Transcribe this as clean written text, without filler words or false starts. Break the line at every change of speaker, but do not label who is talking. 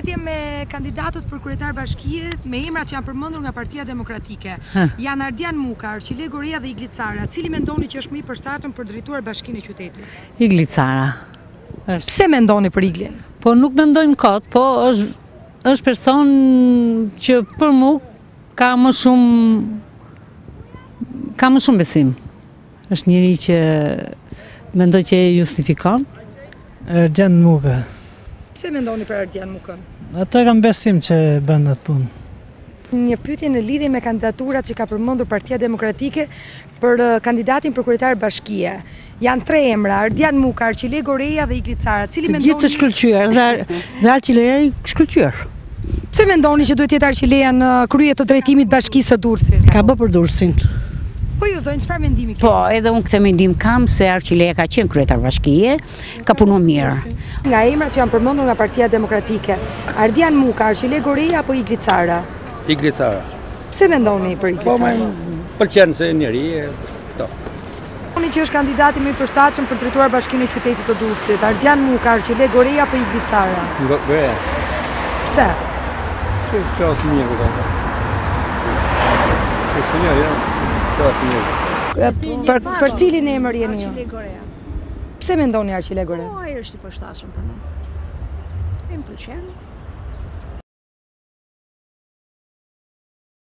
lidhje me kandidatët për kryetar bashkie, me emrat që janë përmendur nga Partia Demokratike, janë Ardian Muka, Arqile Gorea dhe Igli Cara. Cili mendoni që është më i përshtatshëm për drejtuar bashkinë e qytetit?
Igli Cara.
Pse mendoni për Iglin?
Po nuk mendojmë kot, po është person që për mu ka më shumë besim. Është njëri që mendoj që e justifikon.
Ardian Muka.
Pse mendoni për Ardian Mukën?
Ato e kam besim që bën atë punë.
Një pyetje në lidhje me kandidaturat që ka përmendur Partia Demokratike për kandidatin për kryetar bashkie. Janë 3 emra, Ardian Muka, Arqile Gorea dhe Igli Cara. Cili mendoni?
Të gjithë të shkëlqyer dhe Arqileja i shkëlqyer.
Pse mendoni që duhet jetë Arqileja në krye të drejtimit bashkisë së Durrësit?
Ka bë për Durrësin.
Po ju zonjë, çfarë mendimi ke?
Po, edhe unë këtë mendim kam se Arqileja ka qenë kryetar bashkie, ka punuar mirë.
Nga emrat që janë përmendur nga Partia Demokratike, Ardian Muka, Arqile Gorea apo Igli Cara?
Igli Cara.
Pse mendoni për Igli
Po,
Cara?
pëlqen se njëri këto.
Mendoni që është kandidati më i përshtatshëm për drejtuar bashkinë e qytetit të Durrësit, Ardian Muka, Arqile Gorea apo Igli Cara?
Gorea.
Pse?
Se qasë mirë këto. Se njëri, qasë mirë.
Për cilin emër jeni ju?
Arqile Gorea.
Pse mendoni Arqile Gorea?
Po, ai është i përshtatshëm për ne. Më pëlqen.